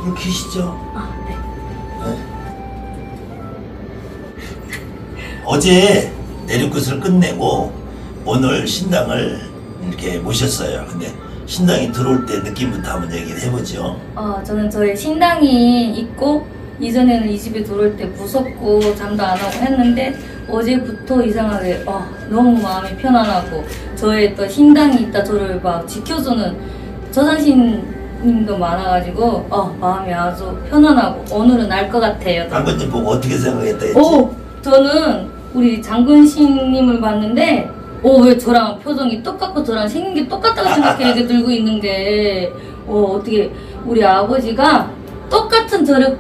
불 켜시죠? 아, 네. 네. 어제 내륙굿을 끝내고 오늘 신당을 이렇게 모셨어요. 근데 신당이 들어올 때 느낌부터 한번 얘기를 해보죠. 저는 저희 신당이 있고 이전에는 이 집에 들어올 때 무섭고 잠도 안 하고 했는데 어제부터 이상하게 너무 마음이 편안하고 저의 또 신당이 있다 저를 막 지켜주는 저산신님도 많아가지고 마음이 아주 편안하고 오늘은 알 것 같아요. 장군님 보고 어떻게 생각했다 했지? 저는 우리 장군신님을 봤는데 왜 저랑 표정이 똑같고 저랑 생긴 게 똑같다고 생각해 이렇게 들고 있는 게 어떻게 우리 아버지가 똑같은 저를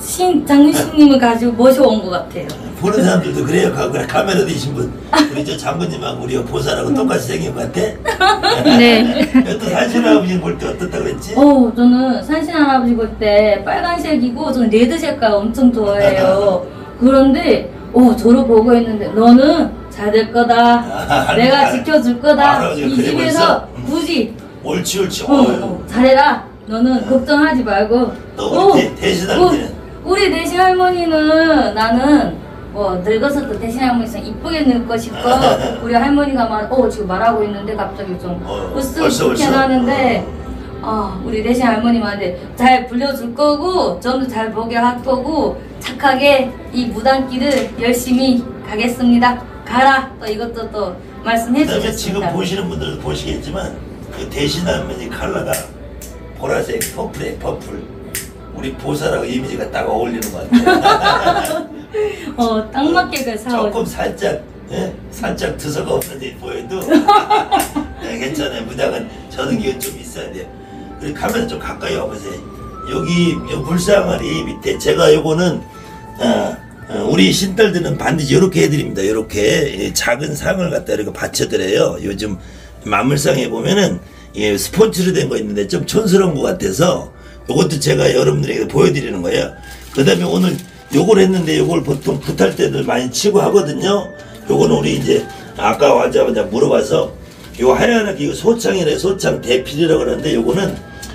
장군신님을 가지고 모셔온 것 같아요. 보는 사람들도 그래요. 카메라 뒤신 분 우리 저 장군님하고 우리 보살하고 똑같이 생긴 것 같아? 네. 또 산신 할아버지 볼 때 어떻다고 했지? 저는 산신 할아버지 볼 때 빨간색이고 저는 레드 색깔 엄청 좋아해요. 그런데 저를 보고 있는데 너는 잘 될 거다. 내가 지켜줄 거다. 이 집에서 굳이 옳지 잘해라. 너는 걱정하지 말고. 또 우리 대신 할머니는? 우리 대신 할머니는 나는 늙어서 또 대신 할머니는 이쁘게 늙고 싶고 우리 할머니가 지금 말하고 있는데 갑자기 좀 으쓱하게 나는데 우리 대신 할머님한테 잘 불려줄 거고 저도 잘 보게 할 거고 착하게 이 무단길을 열심히 가겠습니다. 가라. 또 이것도 또 말씀해 주셨습니다. 지금 보시는 분들도 보시겠지만 그 대신 할머니 컬러가 보라색, 퍼플 우리 보살하고 이미지가 딱 어울리는 것 같아요. 딱 맞게 그 사오. 조금 살짝 드서가 없는데 보여도 괜찮아요. 무당은 저는 기운 좀 있어야 돼요. 그리고 카메라 좀 가까이 와보세요. 여기 불상아리 밑에 제가 요거는 우리 신딸들은 반드시 이렇게 해드립니다. 이렇게 작은 상을 갖다 이렇게 받쳐드려요. 요즘 만물상에 보면은 스폰지로 된 거 있는데 좀 촌스러운 것 같아서 요것도 제가 여러분들에게 보여드리는 거예요. 그 다음에 오늘 요걸 했는데 요걸 보통 굿할 때들 많이 치고 하거든요. 요거는 우리 이제 아까 와자마자 물어봐서 요 하얀하게 이거 소창이래. 소창 대필이라고 그러는데 요거는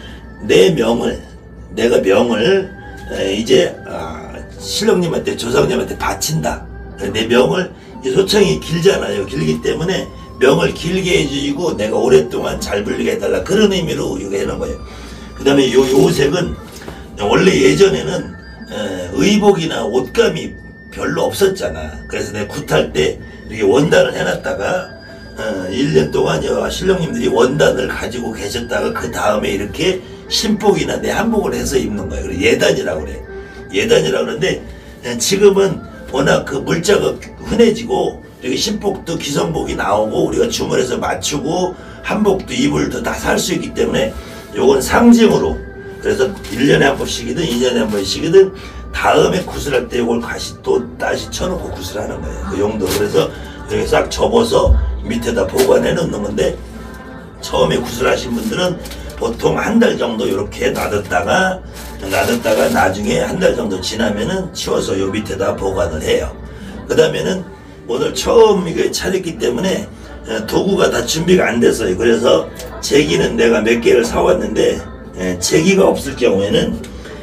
내가 명을 이제 신령님한테 조상님한테 바친다. 내 명을 이 소창이 길잖아요. 길기 때문에 명을 길게 해주고 내가 오랫동안 잘 불리게 해달라 그런 의미로 이거 해놓은 거예요. 그 다음에 요 색은 원래 예전에는 의복이나 옷감이 별로 없었잖아. 그래서 내가 굿할 때 이렇게 원단을 해놨다가 1년 동안 신령님들이 원단을 가지고 계셨다가 그 다음에 이렇게 신복이나 내 한복을 해서 입는 거예요. 그래서 예단이라고 그래. 예단이라고 그러는데 지금은 워낙 그 물자가 흔해지고 여기 신복도 기성복이 나오고 우리가 주문해서 맞추고 한복도 이불도 다 살 수 있기 때문에 요건 상징으로 그래서 1년에 한 번씩이든 2년에 한 번씩이든 다음에 구슬할 때 요걸 또 다시 쳐놓고 구슬하는 거예요. 그 용도로. 그래서 이렇게 싹 접어서 밑에다 보관해 놓는 건데 처음에 구슬하신 분들은 보통 한 달 정도 이렇게 놔뒀다가 나중에 한 달 정도 지나면은 치워서 요 밑에다 보관을 해요. 그 다음에는 오늘 처음 이거 차렸기 때문에 도구가 다 준비가 안 됐어요. 그래서 제기는 내가 몇 개를 사왔는데 제기가 없을 경우에는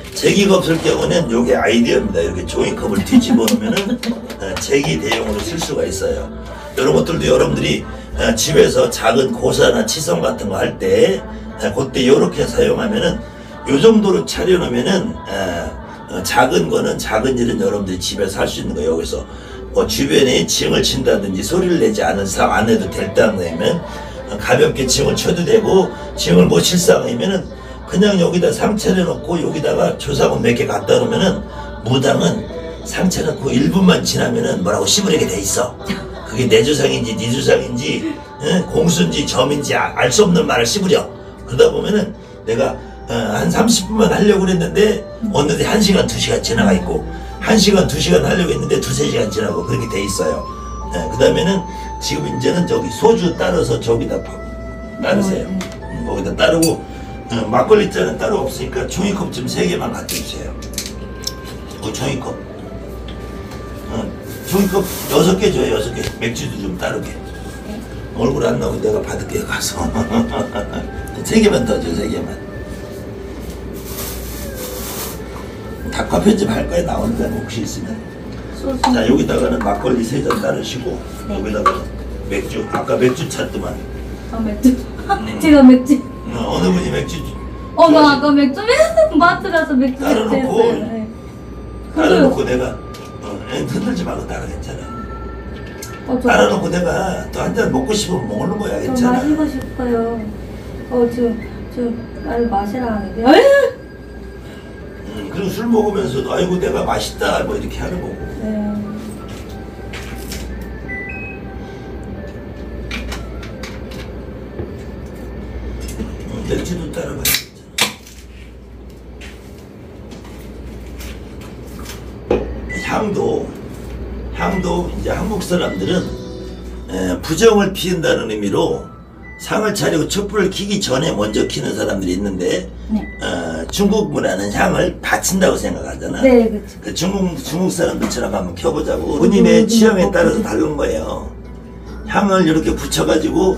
요게 아이디어입니다. 이렇게 종이컵을 뒤집어 놓으면은 제기 대용으로 쓸 수가 있어요. 이런 것들도 여러분들이 집에서 작은 고사나 치성 같은 거 할 때 그때 요렇게 사용하면은 요 정도로 차려 놓으면은 작은 거는 작은 일은 여러분들이 집에서 할 수 있는 거예요. 여기서 주변에 징을 친다든지 소리를 내지 않은 상 안 해도 될 땅이면 가볍게 징을 쳐도 되고 징을 못 칠 상이면은 그냥 여기다 상 차려놓고 여기다가 조상은 몇 개 갖다 놓으면은 무당은 상 차려놓고 1분만 지나면은 뭐라고 씹으려게 돼 있어. 그게 내 조상인지 네 조상인지 공수인지 점인지 알 수 없는 말을 씹으려. 그러다 보면은 내가 한 30분만 하려고 그랬는데 어느새 1시간 2시간 지나가 있고 1시간 2시간 하려고 했는데 2-3시간 지나고 그렇게 돼 있어요. 그 다음에는 지금 이제는 저기 소주 따라서 저기다 따르세요. 거기다 따르고 막걸리 잔은 따로 없으니까 종이컵 좀 3개만 갖다 주세요. 종이컵. 종이컵 6개 줘요. 6개. 맥주도 좀 따르게. 얼굴 안 나오고 내가 받을게요. 가서. 3개만 더 줘. 3개만. 닭화 편집할 거야 나오니까 혹시 있으면. 소스. 자 여기다가는 막걸리 3잔 따르시고 네. 여기다가 맥주 아까 맥주 찾더만. 맥주. 제가 맥주. 어느 분이 맥주 나 아까 맥주 마트라서 맥주 따라놓고 했어요. 따라놓고 내가 흔들지 말고 따라 괜찮아. 따라놓고 내가 또 한 잔 먹고 싶으면 먹는 거야 저 괜찮아. 마시고 싶어요. 지금 나를 마시라 하는데. 그리고 술 먹으면서도 아이고 내가 맛있다 뭐 이렇게 하는 거고. 네. 맥주도 따라가야 향도 이제 한국 사람들은 부정을 피운다는 의미로 상을 차리고 촛불을 켜기 전에 먼저 켜는 사람들이 있는데 네. 중국 문화는 향을 바친다고 생각하잖아. 네, 그렇죠. 그 중국 사람들처럼 한번 켜보자고. 본인의 취향에 따라서 다른 거예요. 향을 이렇게 붙여가지고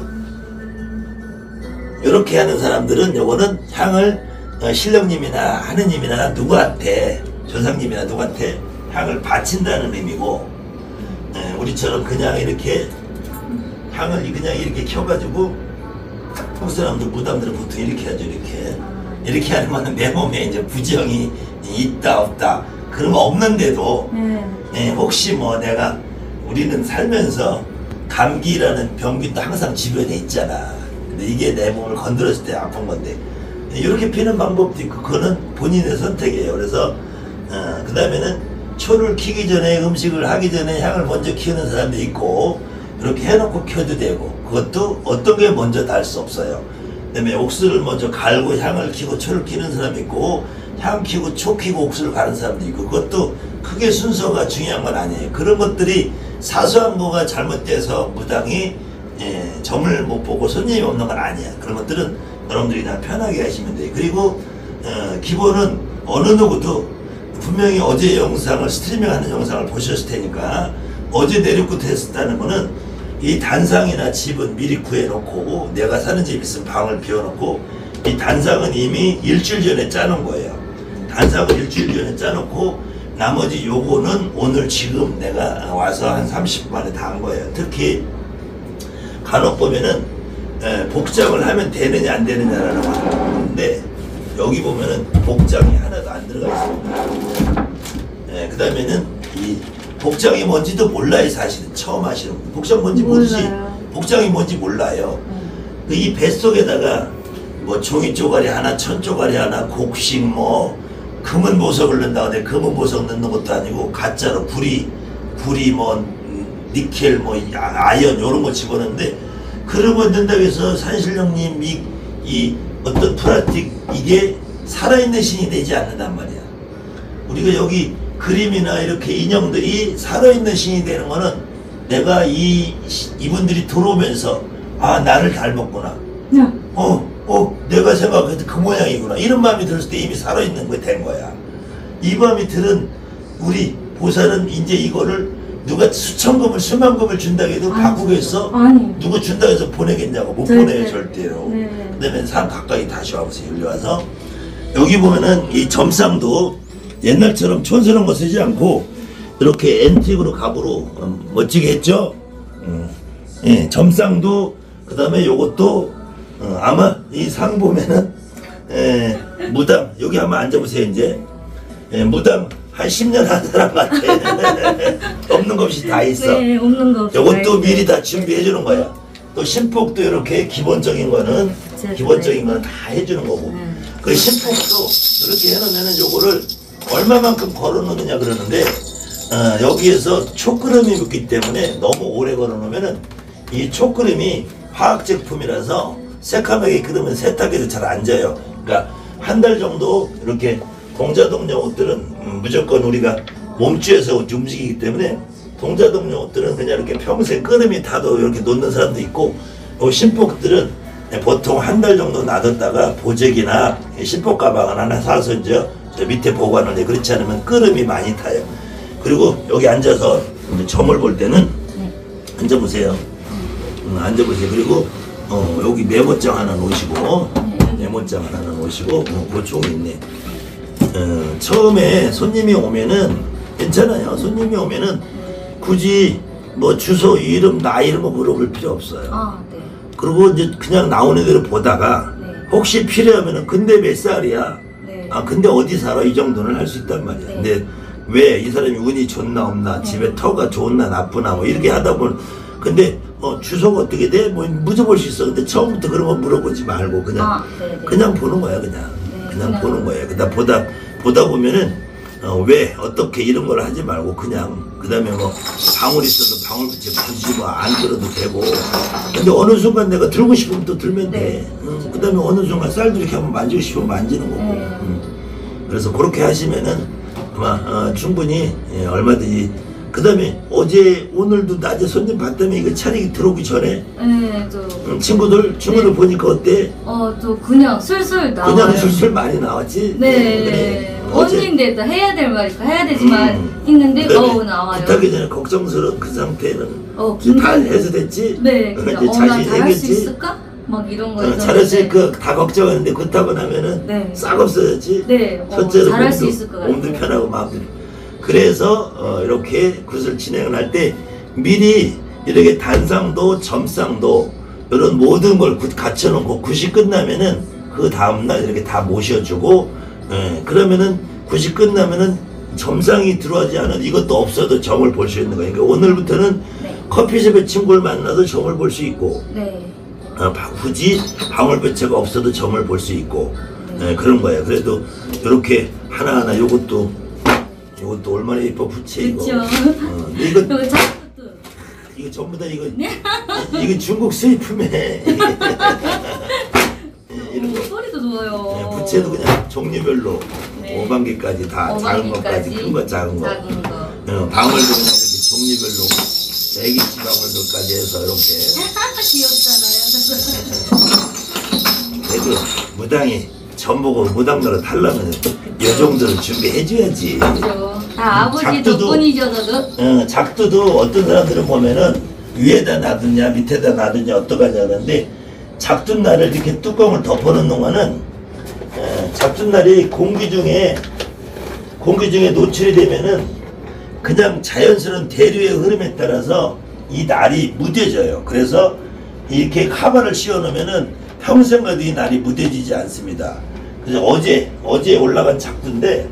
이렇게 하는 사람들은 요거는 향을 신령님이나 하느님이나 누구한테 조상님이나 누구한테 향을 바친다는 의미고 우리처럼 그냥 이렇게 향을 그냥 이렇게 켜가지고 한국 사람들 무당들은 보통 이렇게 하죠. 이렇게 하는 거는 내 몸에 이제 부정이 있다 없다 그런 거 없는데도 혹시 뭐 내가 우리는 살면서 감기라는 병균도 항상 주변에 있잖아. 근데 이게 내 몸을 건드렸을 때 아픈 건데 이렇게 피는 방법도 있고 그거는 본인의 선택이에요. 그래서 그 다음에는 초를 켜기 전에 음식을 하기 전에 향을 먼저 키우는 사람도 있고 이렇게 해놓고 켜도 되고 그것도 어떤 게 먼저 달 수 없어요. 그 다음에 옥수를 먼저 갈고 향을 키고 초를 키는 사람이 있고 향 키고 초 키고 옥수를 가는 사람도 있고 그것도 크게 순서가 중요한 건 아니에요. 그런 것들이 사소한 거가 잘못돼서 무당이 점을 못 보고 손님이 없는 건 아니야. 그런 것들은 여러분들이 그냥 편하게 하시면 돼요. 그리고 기본은 어느 누구도 분명히 어제 영상을 스트리밍하는 영상을 보셨을 테니까 어제 내륙부터 했었다는 거는 이 단상이나 집은 미리 구해놓고 내가 사는 집 있으면 방을 비워놓고 이 단상은 이미 일주일 전에 짜놓은 거예요. 단상은 일주일 전에 짜놓고 나머지 요거는 오늘 지금 내가 와서 한 30분 만에 다 한 거예요. 특히 간혹 보면은 복장을 하면 되느냐 안 되느냐라는 거 하는데 여기 보면은 복장이 하나도 안 들어가 있습니다. 그 다음에는 이 복장이 뭔지도 몰라요. 사실은 처음 하시는 분 복장 뭔지 모르지. 복장이 뭔지 몰라요. 이 뱃속에다가 뭐 종이 쪼가리 하나 천 쪼가리 하나 곡식 뭐 금은 보석을 넣는다는데 금은 보석 넣는 것도 아니고 가짜로 구리 뭐 니켈 뭐 아연 요런 거 집어넣는데 그런 거 넣는다고 해서 산신령님 이 어떤 플라스틱 이게 살아있는 신이 되지 않는단 말이야. 우리가 여기 그림이나 이렇게 인형들이 살아있는 신이 되는 거는 내가 이분들이 들어오면서 아 나를 닮았구나. 내가 생각해도 그 모양이구나. 이런 마음이 들었을 때 이미 살아있는 거 된 거야. 이 마음이 들은 우리 보살은 이제 이거를 누가 수천금을 수만금을 준다고 해도 바꾸겠어? 아니. 누구 준다고 해서 보내겠냐고. 못 보내요 절대로. 그 다음에 산 가까이 다시 와보세요. 여기 와서 여기 보면은 이 점상도 옛날처럼 촌스러운 거 쓰지 않고 이렇게 앤틱으로 갑으로 멋지게 했죠. 점상도 그 다음에 요것도 아마 이 상 보면은 무당 여기 한번 앉아보세요. 이제 무당 한 10년 한 사람 같아. 없는 것 없이 다 있어. 네, 없는 거 없이 요것도 미리 다 준비해 주는 거야. 또 신복도 이렇게 기본적인 거는 다 해주는 거고. 그 신복도 이렇게 해놓으면은 요거를 얼마만큼 걸어놓느냐 그러는데 여기에서 촉그름이 붙기 때문에 너무 오래 걸어놓으면은 이 촉그름이 화학 제품이라서 새카맣게 끓으면 세탁해도 잘 안 져요. 그러니까 한 달 정도 이렇게 동자동녀 옷들은 무조건 우리가 몸주에서 움직이기 때문에 동자동녀 옷들은 그냥 이렇게 평생 끓음이 타도 이렇게 놓는 사람도 있고 신복들은 보통 한 달 정도 놔뒀다가 보재기나 신복 가방을 하나 사서 이제 저 밑에 보관을 해. 그렇지 않으면 끓음이 많이 타요. 그리고 여기 앉아서 점을 볼 때는 앉아보세요. 앉아보세요. 그리고 여기 메모장 하나 놓으시고 메모장 하나 놓으시고 그 종이 있네. 처음에 손님이 오면은 괜찮아요. 손님이 오면은 굳이 뭐 주소, 이름, 나이 이런 거 물어볼 필요 없어요. 아, 네. 그리고 이제 그냥 나오는 대로 보다가 네. 혹시 필요하면은 근데 몇 살이야? 네. 아 근데 어디 살아? 이 정도는 할 수 있단 말이야. 네. 근데 왜 이 사람이 운이 좋나 없나, 네. 집에 터가 좋나 나쁘나 뭐 이렇게 하다 보면 근데 주소가 어떻게 돼? 뭐 물어볼 수 있어. 근데 처음부터 그런 거 물어보지 말고 그냥 네. 그냥 보는 거야 그냥. 네, 그냥 보는 거예요. 그다 보다 보면은 왜 어떻게 이런 걸 하지 말고 그냥 그다음에 뭐 방울 있어도 방울 붙여 굳이 뭐 안 들어도 되고. 근데 어느 순간 내가 들고 싶으면 또 들면 돼. 그다음에 어느 순간 쌀도 이렇게 한번 만지고 싶으면 만지는 거고. 그래서 그렇게 하시면은 아마 충분히 얼마든지. 그다음에 어제 오늘도 낮에 손님 봤다며 이거 차리기 들어오기 전에 네, 친구들 네. 보니까 어때? 또 그냥 술술 나와요. 그냥 술술 많이 나왔지? 네. 그래. 언니인데 또 해야 될 말이니까 해야 되지만 있는데 나와요. 부탁이 전에 걱정스러운 그 상태는 다 해서 됐지? 네. 이제 나 자신 잘할 수 생겼지? 있을까? 막 이런 거에서 잘할 수 있고 다 걱정하는데 그렇다고 나면은 네. 싹 없어졌지? 네. 첫째로 잘할 수 있을 것 같아요. 몸도 편하고 마음도. 그래서 이렇게 굿을 진행을 할 때 미리 이렇게 단상도 점상도 이런 모든 걸 갖춰놓고 굿이 끝나면은 그 다음날 이렇게 다 모셔주고 그러면은 굿이 끝나면은 점상이 들어가지 않은 이것도 없어도 점을 볼 수 있는 거예요. 그러니까 오늘부터는 네. 커피숍에 친구를 만나도 점을 볼 수 있고 네. 굳이 방울배채가 없어도 점을 볼 수 있고 그런 거예요. 그래도 이렇게 하나하나 요것도 얼마나 예뻐 부채 이거. 그쵸. 근데 이거 그리고 작품도 이거 전부 다 이거 중국 수입품에 이런 거. 소리도 좋아요. 부채도 그냥 종류별로 네. 5반개까지 다 작은 것까지 큰 거 작은 거. 작은 거. 방울도 그냥 이렇게 종류별로 애기치 방울도까지 해서 이렇게. 그래도 무당이 전보고 무당 노릇 하려면 이 정도는 준비해줘야지. 그렇죠. 다 아버지 작두도, 덕분이죠, 저도. 작두도 어떤 사람들은 보면은 위에다 놔두냐 밑에다 놔두냐 어떡하냐 그러는데 작두날을 이렇게 뚜껑을 덮어놓는 동안은 작두날이 공기 중에 노출이 되면은 그냥 자연스러운 대류의 흐름에 따라서 이 날이 무뎌져요. 그래서 이렇게 카바를 씌워놓으면은 평생 가도 이 날이 무뎌지지 않습니다. 그래서 어제 올라간 작두인데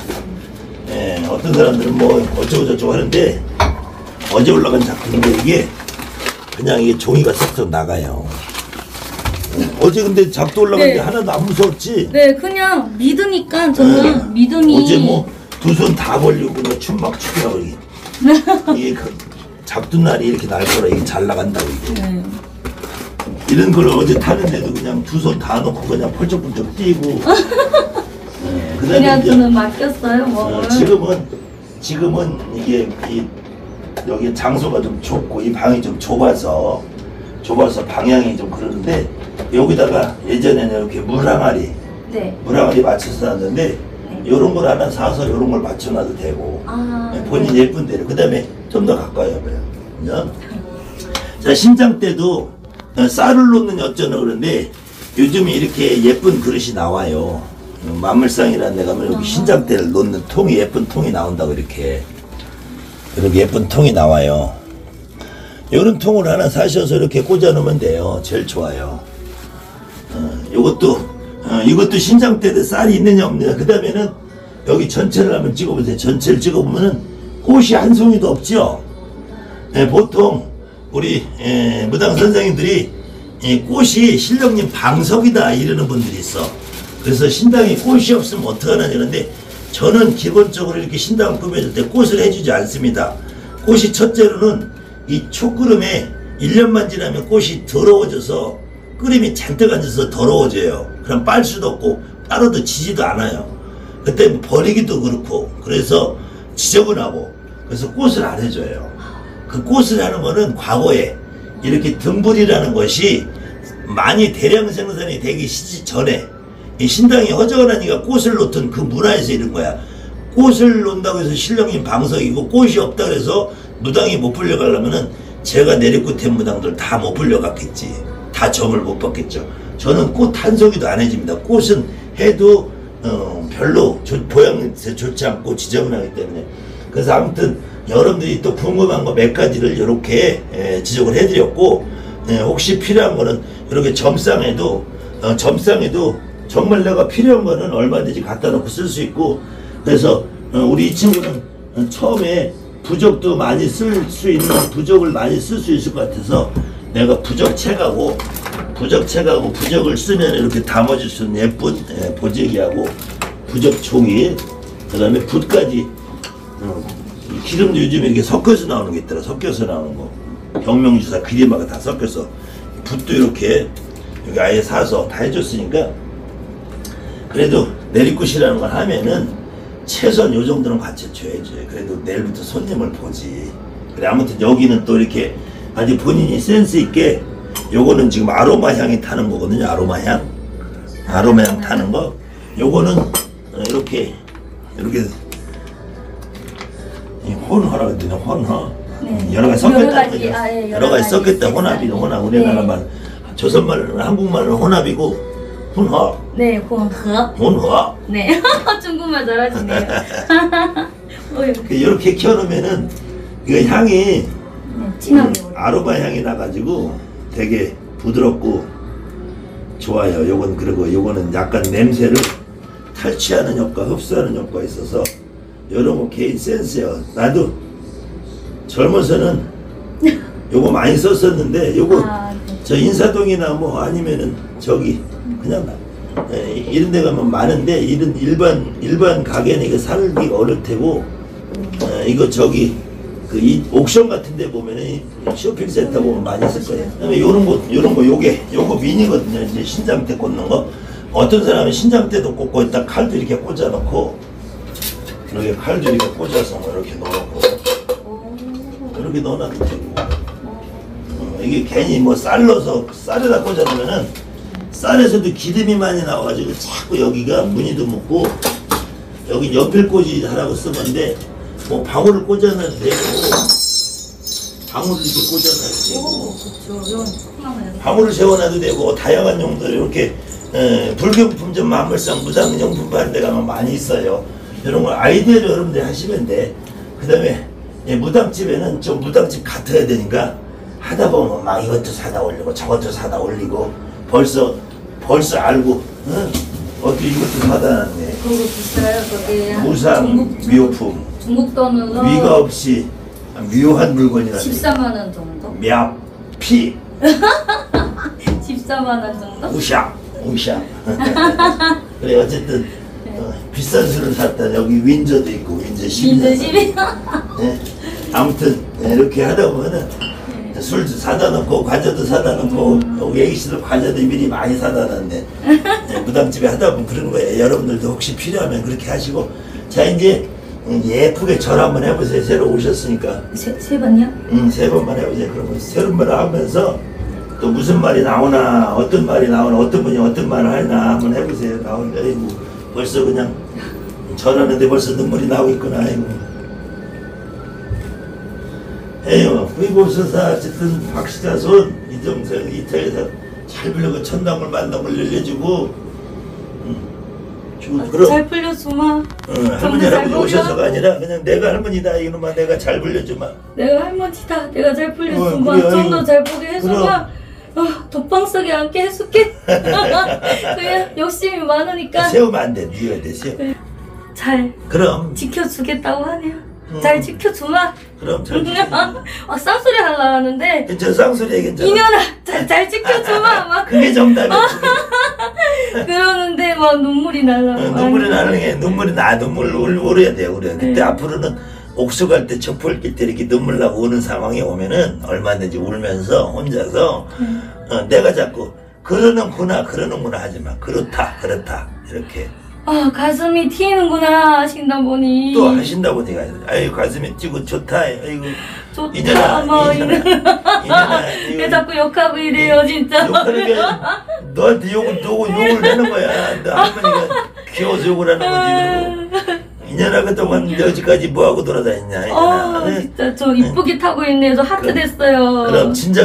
어떤 사람들은 뭐 어쩌고저쩌고 하는데 어제 올라간 작두인데 이게 그냥 이게 종이가 쏙쏙 나가요. 어제 근데 작두 올라간 게 하나도 안 무서웠지? 네, 그냥 믿으니까 저는 믿음이. 어제 뭐 두 손 다 벌리고 뭐 춤막 추더라고 이게. 이게 그 작두날이 이렇게 날 거라 이게 잘 나간다고 이게. 네. 이런 걸 어제 타는데도 그냥 두 손 다 놓고 그냥 펄쩍펄쩍 뛰고. 그냥 저는 맡겼어요, 뭐. 지금은 이게 여기 장소가 좀 좁고 이 방이 좀 좁아서 방향이 좀 그러는데 여기다가 예전에는 이렇게 물항아리 맞춰서 놨는데 요런 걸 하나 사서 요런 걸 맞춰놔도 되고 본인 예쁜 대로 그 다음에 좀 더 가까이 와봐요. 자 신장 때도 쌀을 놓는 어쩌나 그런데 요즘에 이렇게 예쁜 그릇이 나와요. 만물상이라는 데 가면 여기 신장 때를 놓는 통이 예쁜 통이 나온다고 이렇게 예쁜 통이 나와요. 이런 통을 하나 사셔서 이렇게 꽂아 놓으면 돼요. 제일 좋아요. 이것도 신장대에 쌀이 있느냐 없느냐. 그 다음에는 여기 전체를 한번 찍어보세요. 전체를 찍어보면은 꽃이 한 송이도 없죠. 보통 우리 무당 선생님들이 꽃이 신령님 방석이다 이러는 분들이 있어. 그래서 신당에 꽃이 없으면 어떡하나 이러는데 저는 기본적으로 이렇게 신당을 꾸며줄 때 꽃을 해주지 않습니다. 꽃이 첫째로는 이 초끓음에 1년만 지나면 꽃이 더러워져서 끓임이 잔뜩 앉아서 더러워져요. 그럼 빨 수도 없고 빨아도 지지도 않아요. 그때 버리기도 그렇고 그래서 지저분하고 그래서 꽃을 안 해줘요. 그 꽃을 하는 거는 과거에 이렇게 등불이라는 것이 많이 대량 생산이 되기 전에 이 신당이 허전하니까 꽃을 놓던 그 문화에서 이런 거야. 꽃을 놓는다고 해서 신령님 방석이고 꽃이 없다 그래서 무당이 못 불려가려면은 제가 내리꽃된 무당들 다 못 불려갔겠지. 다 점을 못 받겠죠. 저는 꽃 한 송이도 안 해줍니다. 꽃은 해도 별로 보양새 좋지 않고 지저분하기 때문에. 그래서 아무튼 여러분들이 또 궁금한 거 몇 가지를 이렇게 지적을 해드렸고, 혹시 필요한 거는 이렇게 점상에도 정말 내가 필요한 거는 얼마든지 갖다 놓고 쓸 수 있고, 그래서 우리 이 친구는 처음에 부적도 많이 쓸 수 있는 부적을 많이 쓸 수 있을 것 같아서 내가 부적책하고 부적을 쓰면 이렇게 담아줄 수 있는 예쁜 보재기하고 부적 종이, 그 다음에 붓까지, 기름도 요즘에 이렇게 섞여서 나오는 게 있더라. 섞여서 나오는 거, 경명주사 그림하고 다 섞여서 붓도 이렇게 여기 아예 사서 다 해줬으니까, 그래도 내리굿이라는 걸 하면은 최소한 요 정도는 갖춰줘야지. 그래도 내일부터 손님을 보지. 그래, 아무튼 여기는 또 이렇게 아주 본인이 센스 있게, 요거는 지금 아로마 향이 타는 거거든요. 아로마 향 타는 거. 요거는 이렇게 혼화라고 했더니 혼화. 네. 여러 가지 섞였다는 거죠. 여러 가지 섞였다. 혼합이는 혼합. 우리나라 말, 조선말은 한국말은 혼합이고 혼화. 네, 혼허. 혼화. 네, 중국말 잘하시네요. 이렇게 켜놓으면은 이거 향이 네, 진하게. 아로마 향이 나가지고 되게 부드럽고 좋아요. 요건, 그리고 요거는 약간 냄새를 탈취하는 효과, 흡수하는 효과가 있어서 이런 거 개인 센스예요. 나도 젊어서는 요거 많이 썼었는데, 요거 저 인사동이나 뭐 아니면은 저기 그냥 이런 데 가면 많은데, 이런 일반 가게는 이거 살기가 어려울 테고, 이거 저기 이 옥션 같은 데 보면은 쇼핑센터 보면 많이 쓸 거예요. 그다음에 요런 거 요거 미니거든요. 이제 신장대 꽂는 거. 어떤 사람은 신장대도 꽂고 있다 칼도 이렇게 꽂아 놓고, 이렇게 칼도 이렇게 꽂아서 이렇게 넣어놓고 이렇게 넣어놔도 되고, 이게 괜히 뭐 쌀에다 꽂아 놓으면은 쌀에서도 기름이 많이 나와가지고 자꾸 여기가 무늬도 묻고, 여기 연필꽂이 하라고 쓴 건데, 뭐 방울을 꽂아놔도 되고, 방울을 이렇게 꽂아놔도 되고, 방울을 세워놔도 되고, 다양한 용도로 이렇게 불경품점 만물상 무상용품 파는 데 가면 많이 있어요. 이런 걸 아이디어를 여러분들이 하시면 돼. 그 다음에 무당집에는 좀 무당집 같아야 되니까, 하다 보면 막 이것도 사다 올리고 저것도 사다 올리고 벌써 알고, 어떻게 이것도 사다 놨네. 그거 비싸요. 그게 무상 미호품. 중국 돈으로 위가 없이 묘한 물건이라. 14만 원 정도? 묘피 14만 원 정도? 우샤 그래, 어쨌든 비싼 술을 샀다. 여기 윈저도 있고, 윈저 12. 네. 아무튼 이렇게 하다 보면은 술도 사다 놓고 과자도 사다 놓고, 여기 애기씨들 과자도 미리 많이 사다 놨는데, 무당집에 하다 보면 그런 거예요. 여러분들도 혹시 필요하면 그렇게 하시고. 자, 이제 예쁘게 절 한번 해보세요. 새로 오셨으니까. 세 번이요? 3번만 해보세요. 그러면 새로운 말을 하면서 또 무슨 말이 나오나, 어떤 말이 나오나, 어떤 분이 어떤 말을 하나 한번 해보세요. 나오니까, 아이고, 벌써 그냥 절하는데 벌써 눈물이 나오고 있구나. 아이고. 에요, 구이보수사 어쨌든 박시자손 이정성 이태에서 잘 불려고 천당물 만남을 늘려주고, 그럼 잘 풀려주마. 할머니 할아버지 오셔서가 아니라 그냥 내가 할머니다 이놈아, 내가 잘 불려주마. 내가 할머니다. 내가 잘 풀려주마. 그래, 좀 더 잘 보게 해주마. 독방 속에 앉게 해줄게. 그냥 욕심이 많으니까 세우면 안 돼. 네가 돼 세워. 잘 그럼 지켜주겠다고 하네요. 잘 지켜주마. 그럼 잘 쌍소리 하려고 하는데, 괜찮아. 쌍소리 괜찮아. 이년아 잘 지켜주마. 막 그게 정답이야. 그러는데 막 눈물이 날라고. 눈물이 나는 게, 눈물 울어야 돼. 우리 그때 앞으로는 옥수 갈 때 촛불 낄 때 이렇게 눈물 나고 우는 상황이 오면은 얼마든지 울면서 혼자서 내가 자꾸 그러는구나 하지마. 그렇다 이렇게 가슴이 튀는구나 하신다 보니. 또 하신다 보니까, 아유 가슴이 뛰고 좋다. 아이고 좋다. 이년아 왜 자꾸 욕하고 이래요 진짜. 욕하는 게 너한테 욕을 내는 거야. 너 할머니가 귀여워서 욕을 하는 거지. 이년아 그동안 여기까지 뭐하고 돌아다녔냐. 진짜 저 이쁘게 타고 있네요. 저 하트 됐어요. 그럼 진작에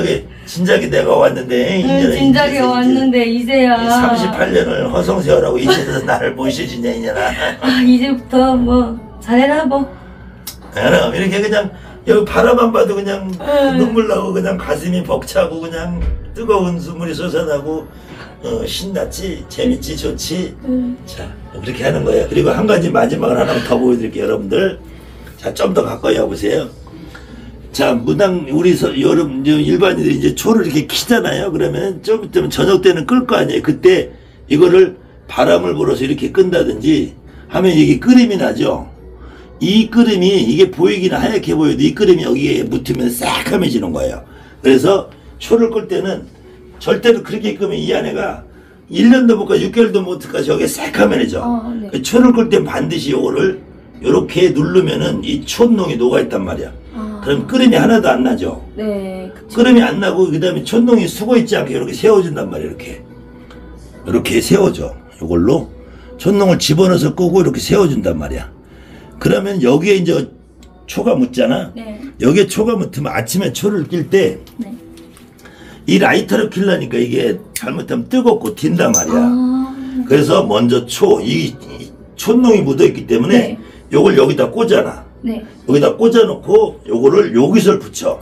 진작에 내가 왔는데 진작에 왔는데 이제야 38년을 허송세월하고 이제는 나를 모셔주냐 이년아. 아 이제부터 뭐 잘해라 뭐. 이렇게 그냥 여기 바라만 봐도 그냥 눈물 나고 그냥 가슴이 벅차고 그냥 뜨거운 눈물이 솟아나고 신났지 재밌지 좋지. 자 그렇게 하는 거예요. 그리고 한 가지 마지막으로 하나 더 보여드릴게요 여러분들. 자 좀 더 가까이 와보세요. 자 무당 우리 여러분 일반인들이 이제 초를 이렇게 키잖아요. 그러면 좀 있으면 저녁 때는 끌 거 아니에요. 그때 이거를 바람을 불어서 이렇게 끈다든지 하면 이게 끓음이 나죠. 이 끓음이 이게 보이기는 하얗게 보여도 이 끓음이 여기에 묻으면 새카매지는 거예요. 그래서 초를 끌 때는 절대로 그렇게 끄면 이 안에가 1년도 못 가 6개월도 못 가서 여기에 새카매져. 네. 초를 끌 때 반드시 요거를 요렇게 누르면은 이 촛농이 녹아있단 말이야. 그럼 끓음이 하나도 안 나죠. 네. 그쵸. 끓음이 안 나고 그 다음에 촛농이 수고있지 않게 이렇게 세워준단 말이야. 이렇게 세워줘. 요걸로 촛농을 집어넣어서 끄고 이렇게 세워준단 말이야. 그러면 여기에 이제 초가 묻잖아. 네. 여기에 초가 묻으면 아침에 초를 낄 때 이 네. 라이터를 킬라니까 이게 잘못하면 뜨겁고 튄단 말이야. 그래서 먼저 이 촛농이 묻어있기 때문에 네. 요걸 여기다 꽂아놔. 네. 여기다 꽂아놓고 요거를 여기서 붙여.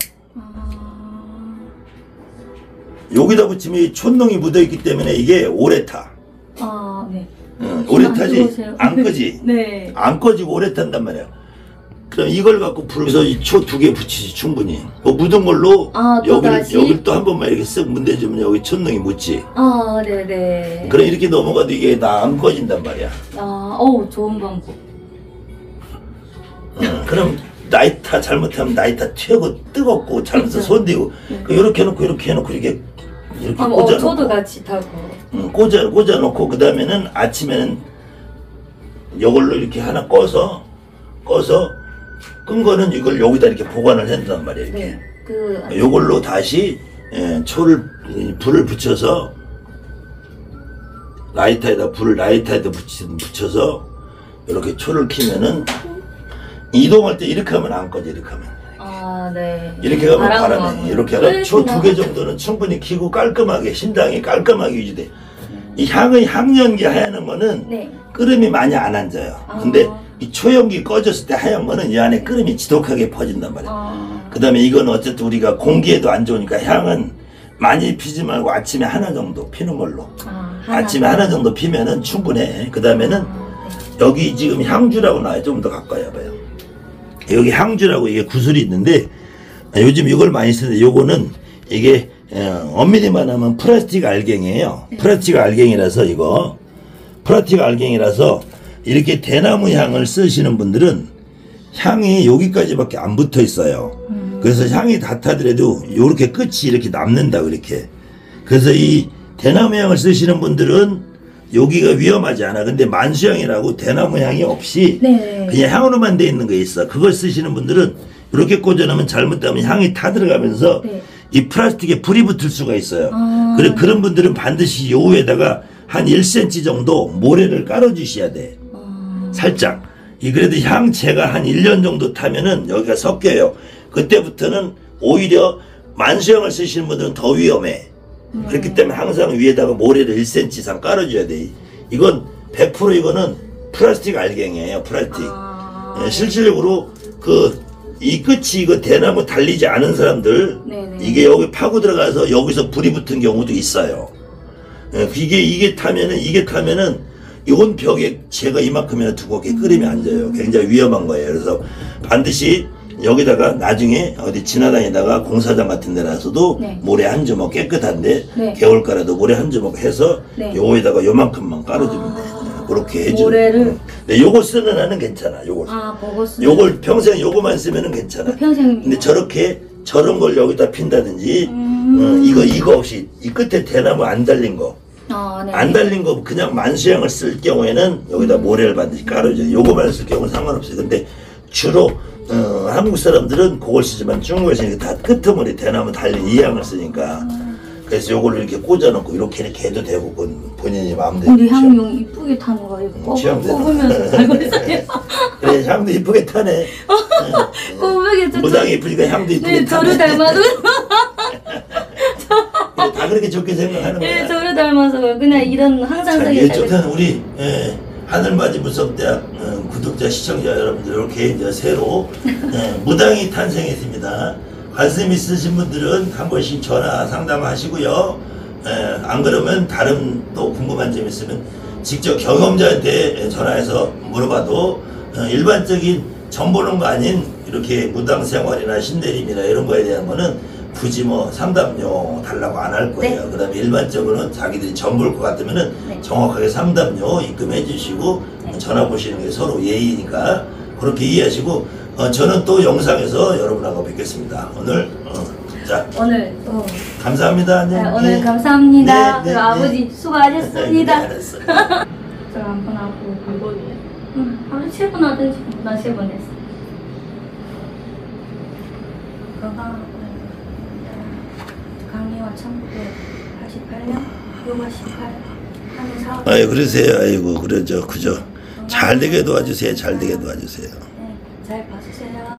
여기다 붙이면 이 촛농이 묻어있기 때문에 이게 오래 타. 네. 오래 타지? 뜨거우세요? 안 끄지? 네. 안 꺼지고 오래 탄단 말이야. 그럼 이걸 갖고 불에서 이 초 2개 붙이지 충분히. 묻은 걸로 여기를 또 한 번만 이렇게 쓱 문대주면 여기 촛농이 묻지. 네네. 그럼 이렇게 넘어가도 이게 다 안 꺼진단 말이야. 좋은 방법. 그럼 나이타 잘못하면 나이타 튀고 뜨겁고 잘못해서 손대고 이렇게 해놓고 이렇게 해놓고 이렇게 꽂아놓고 저도 같이 타고. 꽂아놓고 그 다음에는 아침에는 이걸로 이렇게 하나 꺼서 끈 거는 이걸 여기다 이렇게 보관을 한단 말이에요. 이렇게. 네. 요걸로 다시 불을 붙여서 라이터에다 붙여서 이렇게 초를 켜면은 이동할 때 이렇게 하면 안 꺼져. 이렇게 하면. 네. 이렇게 가면 바람에 이렇게 하면 초 2개 정도는 충분히 켜고 깔끔하게 신당이 깔끔하게 유지돼. 이 향연기 하얀 거는 네. 끓음이 많이 안 앉아요. 근데 이 초연기 꺼졌을 때 하얀 거는 이 안에 끓음이 지독하게 퍼진단 말이야. 그 다음에 이건 어쨌든 우리가 공기에도 안 좋으니까 향은 많이 피지 말고 아침에 하나 정도 피는 걸로. 아침에 하나 정도 피면은 충분해. 그 다음에는 여기 지금 향주라고 나와요. 좀 더 가까이 와봐요. 여기 향주라고 이게 구슬이 있는데 요즘 이걸 많이 쓰는데 요거는 이게 엄밀히만 하면 플라스틱 알갱이에요. 플라스틱 알갱이라서 플라스틱 알갱이라서 이렇게 대나무 향을 쓰시는 분들은 향이 여기까지밖에 안 붙어 있어요. 그래서 향이 다 타더라도 요렇게 끝이 이렇게 남는다 그렇게. 그래서 이 대나무 향을 쓰시는 분들은 여기가 위험하지 않아. 근데 만수향이라고 대나무 향이 없이 그냥 향으로만 돼 있는 게 있어. 그걸 쓰시는 분들은 이렇게 꽂아놓으면 잘못하면 향이 타들어가면서 이 플라스틱에 불이 붙을 수가 있어요. 그런 분들은 반드시 요 위에다가 한 1cm 정도 모래를 깔아주셔야 돼. 살짝. 그래도 향채가 한 1년 정도 타면은 여기가 섞여요. 그때부터는 오히려 만수향을 쓰시는 분들은 더 위험해. 그렇기 때문에 항상 위에다가 모래를 1cm 이상 깔아줘야 돼. 이건 100% 이거는 플라스틱 알갱이에요. 플라스틱. 실질적으로 이 끝이 이거 대나무 달리지 않은 사람들 이게 여기 파고 들어가서 여기서 불이 붙은 경우도 있어요. 이게 타면은 이건 벽에 제가 이만큼이나 두껍게 끓이면 앉아요. 굉장히 위험한 거예요. 그래서 반드시 여기다가 나중에 어디 지나다니다가 공사장 같은 데 나서도 모래 한 주먹 깨끗한데 개울가라도 모래 한 주먹 해서 요거에다가 요만큼만 깔아주면 돼. 그렇게 해주는. 모래를. 네, 요거 쓰는 애는 괜찮아. 요걸 평생 요거만 쓰면은 괜찮아. 근데 저런 걸 여기다 핀다든지 이거 없이 이 끝에 대나무 안 달린 거. 안 달린 거 그냥 만수향을 쓸 경우에는 여기다 모래를 반드시 깔아줘요. 요거만 쓸 경우는 상관없어요. 근데 주로 한국 사람들은 그걸 쓰지만 중국에서는 다 끄트머리 대나무 달린 이 향을 쓰니까 그래서 요거를 이렇게 꽂아놓고 이렇게 해도 되고 그건 본인이 마음대로. 우리 향용 이쁘게 타는 거 이거 꼽으면서 달고 있어요. 그래 향도 이쁘게 타네. 꼽으면 무당이 이쁘니까 향도 이쁘게 타네. 저를 닮아도 다 그렇게 좋게 생각하는 거야. 예, 저를 닮아서 그냥 이런 항상 자, 속에 예쪽은 우리 하늘맞이 무속대학 구독자 시청자 여러분들 이렇게 이제 새로 무당이 탄생했습니다. 관심 있으신 분들은 한 번씩 전화 상담하시고요. 안 그러면 다른 또 궁금한 점 있으면 직접 경험자한테 전화해서 물어봐도 일반적인 정보는 거 아닌 이렇게 무당 생활이나 신내림이나 이런 거에 대한 거는 굳이 뭐 상담료 달라고 안 할 거예요. 네. 그 다음에 일반적으로는 자기들이 전 볼 것 같으면은 네. 정확하게 상담료 입금해 주시고 네. 전화 보시는 게 서로 예의니까 그렇게 이해하시고 저는 또 영상에서 여러분하고 뵙겠습니다. 오늘 자 오늘 감사합니다. 네, 오늘 감사합니다. 네, 네, 그리고 아버지 네, 수고하셨습니다. 알았어. 저 한 번 하고 2번이에요? 응, 하루 7번 하든지 나 7번 했어. 건강하고 강미화 1988년 6월 18일 하는 사업. 아유 그러세요. 아이고 그러죠. 그죠. 잘 되게 도와주세요. 잘 되게 도와주세요. 네, 잘 봐주세요.